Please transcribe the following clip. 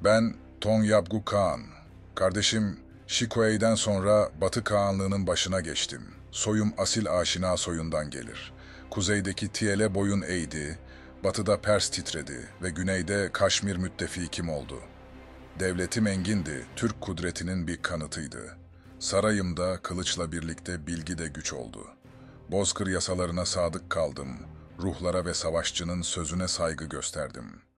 Ben Tonyabgu Kağan. Kardeşim Şikoey'den sonra Batı Kağanlığı'nın başına geçtim. Soyum asil aşina soyundan gelir. Kuzeydeki Tiyele boyun eğdi, batıda Pers titredi ve güneyde Kaşmir müttefikim oldu. Devletim engindi, Türk kudretinin bir kanıtıydı. Sarayımda kılıçla birlikte bilgi de güç oldu. Bozkır yasalarına sadık kaldım, ruhlara ve savaşçının sözüne saygı gösterdim.